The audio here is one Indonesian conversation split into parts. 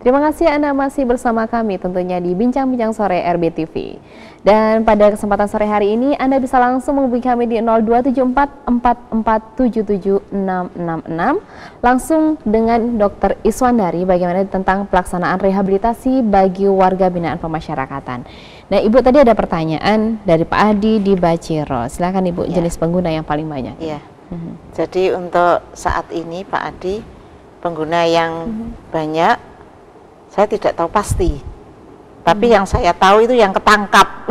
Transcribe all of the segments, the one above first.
Terima kasih Anda masih bersama kami tentunya di Bincang-Bincang Sore RBTV. Dan pada kesempatan sore hari ini Anda bisa langsung menghubungi kami di 0274 4477 666 langsung dengan Dr. Iswandari bagaimana tentang pelaksanaan rehabilitasi bagi warga binaan pemasyarakatan. Nah, Ibu tadi ada pertanyaan dari Pak Adi di Baciro. Silakan Ibu, jenis pengguna yang paling banyak. Iya. Jadi untuk saat ini Pak Adi, pengguna yang banyak saya tidak tahu pasti, tapi yang saya tahu itu yang ketangkap,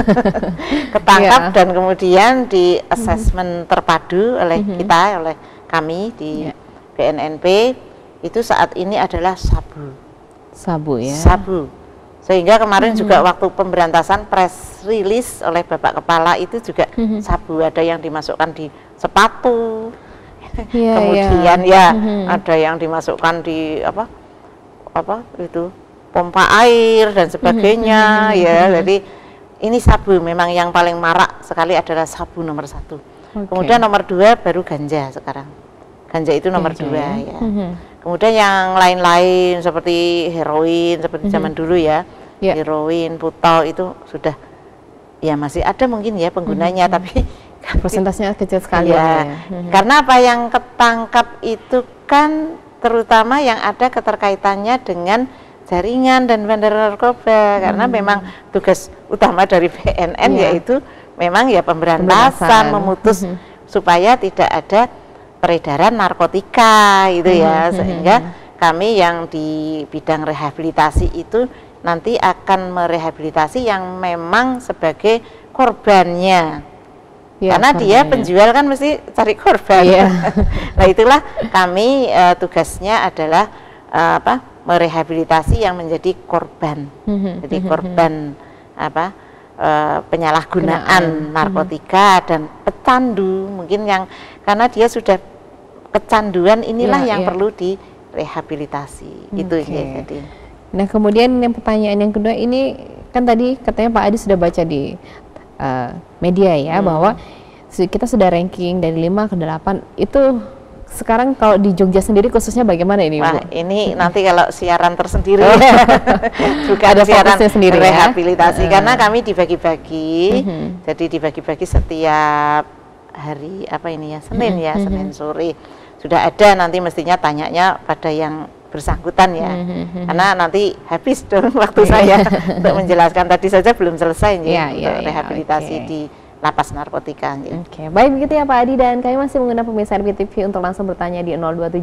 dan kemudian di assessment terpadu oleh kita, oleh kami di BNNP itu saat ini adalah sabu. Sabu ya. Sabu. Sehingga kemarin juga waktu pemberantasan press release oleh Bapak Kepala itu juga sabu, ada yang dimasukkan di sepatu, kemudian ada yang dimasukkan di apa itu pompa air dan sebagainya jadi ini sabu memang yang paling marak sekali adalah sabu nomor 1. Kemudian nomor 2 baru ganja sekarang. Ganja itu nomor 2 ya. Kemudian yang lain-lain seperti heroin seperti zaman dulu ya. Heroin, putau itu sudah ya masih ada mungkin ya penggunanya tapi persentasenya kecil sekali karena apa yang ketangkap itu kan terutama yang ada keterkaitannya dengan jaringan dan bandar narkoba karena memang tugas utama dari BNN yaitu memang ya pemberantasan, memutus supaya tidak ada peredaran narkotika itu ya sehingga kami yang di bidang rehabilitasi itu nanti akan merehabilitasi yang memang sebagai korbannya. Karena dia penjual kan mesti cari korban. Nah itulah kami tugasnya adalah merehabilitasi yang menjadi korban. Jadi korban penyalahgunaan narkotika dan pecandu mungkin yang karena dia sudah kecanduan inilah yang perlu direhabilitasi. Itu ya jadi. Nah kemudian yang pertanyaan yang kedua ini kan tadi katanya Pak Adi sudah baca di media ya bahwa kita sudah ranking dari 5 ke 8 itu sekarang kalau di Jogja sendiri khususnya bagaimana ini Bu? Wah ini nanti kalau siaran tersendiri juga ada siaran sendiri rehabilitasi karena kami dibagi-bagi jadi dibagi-bagi setiap hari Senin Senin sore sudah ada nanti mestinya tanyanya pada yang bersangkutan ya karena nanti habis dong waktu saya untuk menjelaskan tadi saja belum selesai untuk rehabilitasi di lapas narkotika. Baik begitu ya Pak Adi dan kami masih menggunakan pemirsa RBTV untuk langsung bertanya di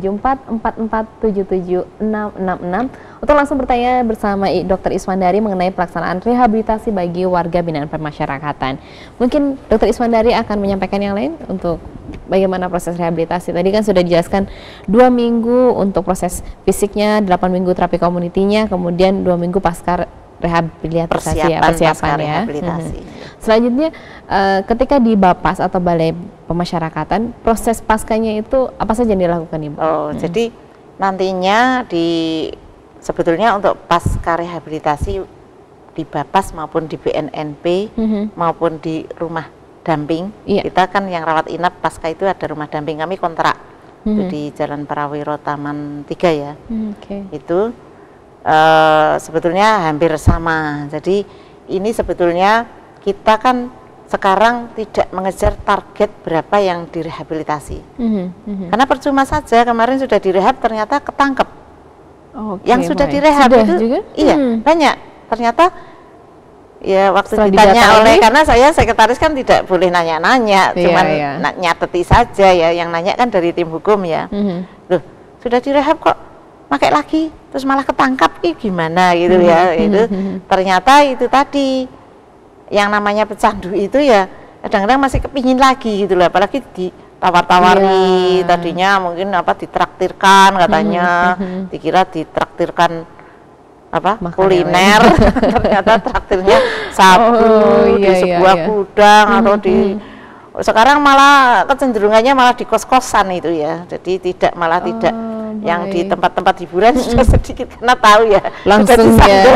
0274 4477 666 untuk langsung bertanya bersama Dr. Iswandari mengenai pelaksanaan rehabilitasi bagi warga binaan pemasyarakatan. Mungkin Dr. Iswandari akan menyampaikan yang lain untuk bagaimana proses rehabilitasi. Tadi kan sudah dijelaskan 2 minggu untuk proses fisiknya, 8 minggu terapi komunitinya, kemudian 2 minggu pasca rehabilitasi persiapan ya. Selanjutnya ketika di Bapas atau Balai Pemasyarakatan, proses paskanya itu apa saja yang dilakukan Ibu? Jadi nantinya sebetulnya untuk pasca rehabilitasi di Bapas maupun di BNNP maupun di rumah damping, kita kan yang rawat inap pasca itu ada rumah damping kami kontrak itu di Jalan Prawiro Taman 3 ya. Itu sebetulnya hampir sama. Jadi ini sebetulnya kita kan sekarang tidak mengejar target berapa yang direhabilitasi. Karena percuma saja kemarin sudah direhab ternyata ketangkep. Yang sudah direhab itu juga? Banyak. Ternyata ya waktu ditanya karena saya sekretaris kan tidak boleh nanya-nanya, cuman nyateti saja ya, yang nanya kan dari tim hukum ya. Loh, sudah direhab kok pakai lagi terus malah ketangkap gimana gitu ya. Itu ternyata itu tadi yang namanya pecandu itu ya kadang-kadang masih kepingin lagi gitu loh, apalagi ditawar-tawari tadinya mungkin ditraktirkan katanya, dikira ditraktirkan kuliner ternyata traktirnya sabu di sebuah gudang atau di sekarang malah kecenderungannya malah di kos-kosan itu ya, jadi tidak yang di tempat-tempat hiburan sudah sedikit karena tahu ya langsung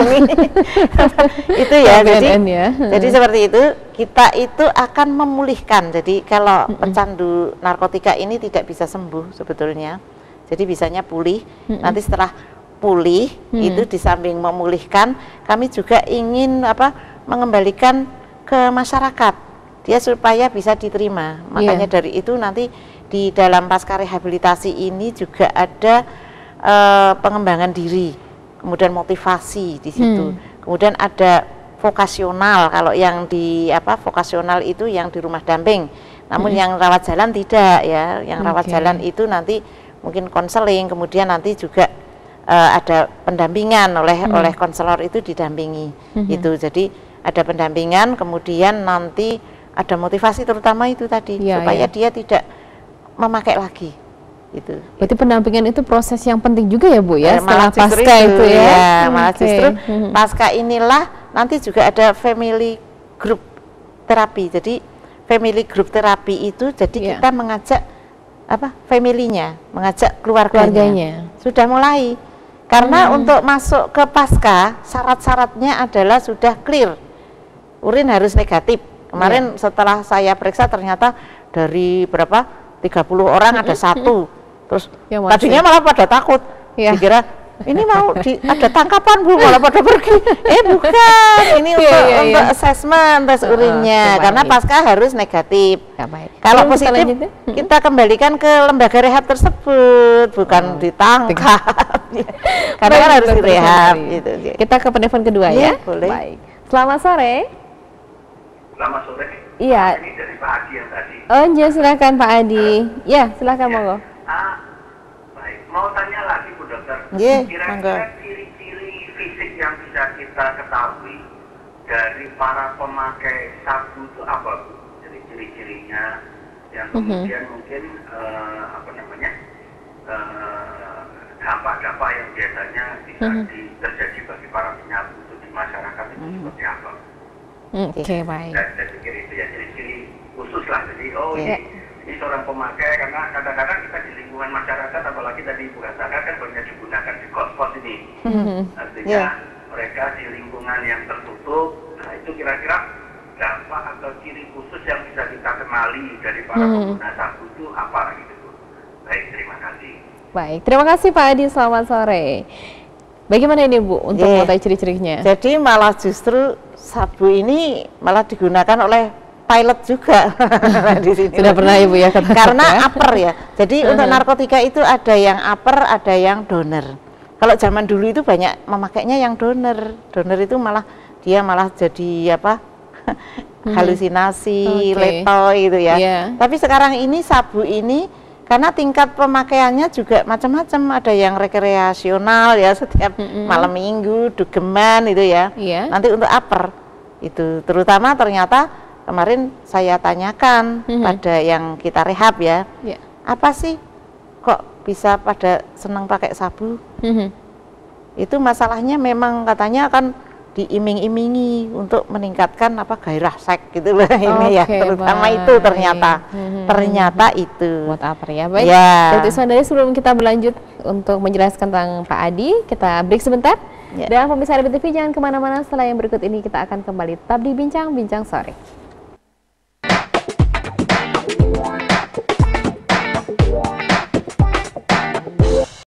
itu ya jadi seperti itu kita itu akan memulihkan. Jadi kalau pecandu narkotika ini tidak bisa sembuh sebetulnya, jadi bisanya pulih nanti setelah pulih, itu di samping memulihkan, kami juga ingin mengembalikan ke masyarakat, dia supaya bisa diterima. Makanya dari itu nanti di dalam pasca rehabilitasi ini juga ada pengembangan diri, kemudian motivasi di situ, kemudian ada vokasional. Kalau yang di vokasional itu yang di rumah damping, namun yang rawat jalan tidak ya. Yang rawat jalan itu nanti mungkin konseling, kemudian nanti juga ada pendampingan oleh konselor itu didampingi itu. Jadi ada pendampingan, kemudian nanti ada motivasi terutama itu tadi supaya dia tidak memakai lagi. Itu. Berarti pendampingan itu proses yang penting juga ya Bu ya, setelah pasca itu ya. Malah justru pasca inilah nanti juga ada family group terapi. Jadi family group terapi itu jadi kita mengajak family-nya, mengajak keluarganya. Sudah mulai. Karena untuk masuk ke pasca syarat-syaratnya adalah sudah clear. Urin harus negatif. Kemarin setelah saya periksa ternyata dari 30 orang ada 1. Terus tadinya malah pada takut. Dikira ini mau ada tangkapan Bu, malah pada pergi. Bukan, ini untuk assessment tes urinnya, karena pasca harus negatif. Kalau positif kita kembalikan ke lembaga rehab tersebut, bukan ditangkap. Karena kan harus direhab gitu. Kita ke penelpon kedua ya. Boleh. Baik. Selamat sore. Selamat sore. Iya. Ini dari Pak Adi yang tadi. Oh, ya silakan Pak Adi. Ya, silakan monggo. Baik. Mau tanya lagi Bu Dokter. Kira-kira ciri-ciri fisik yang bisa kita ketahui dari para pemakai sabu itu apa Bu? Jadi ciri-cirinya yang kemudian mungkin dampak-dampak yang biasanya bisa terjadi bagi para penyabu itu di masyarakat itu seperti apa? Oke, baik. Dan saya pikir itu ya ciri-ciri khusus lah. Jadi ini seorang pemakai, karena kadang-kadang kita di lingkungan masyarakat, apalagi tadi Ibu katakan kan banyak digunakan di kos-kos ini. Artinya mereka di lingkungan yang tertutup. Nah itu kira-kira dampak atau ciri khusus yang bisa kita kenali dari para pengguna sabu itu apa gitu Bu? Baik, terima kasih. Baik, terima kasih Pak Adi, selamat sore. Bagaimana ini Bu untuk mengetahui ciri-cirinya? Jadi malah justru sabu ini malah digunakan oleh pilot juga di sini. Sudah pernah Ibu ya katakan. Karena upper ya. Jadi untuk narkotika itu ada yang upper, ada yang donor. Kalau zaman dulu itu banyak memakainya yang donor. Donor itu dia malah jadi halusinasi, letoy gitu ya. Tapi sekarang ini sabu ini karena tingkat pemakaiannya juga macam-macam, ada yang rekreasional ya, setiap malam minggu, dugeman itu ya. Nanti untuk upper itu terutama ternyata kemarin saya tanyakan pada yang kita rehab ya, apa sih kok bisa pada senang pakai sabu? Itu masalahnya memang katanya kan diiming-imingi untuk meningkatkan gairah seks gitu loh ini ya, terutama itu ternyata itu buat apa ya. Baik Dr. Iswandari, sebelum kita berlanjut untuk menjelaskan tentang Pak Adi, kita break sebentar dan pemirsa RBTV jangan kemana-mana. Setelah yang berikut ini kita akan kembali tetap di Bincang-Bincang Sore.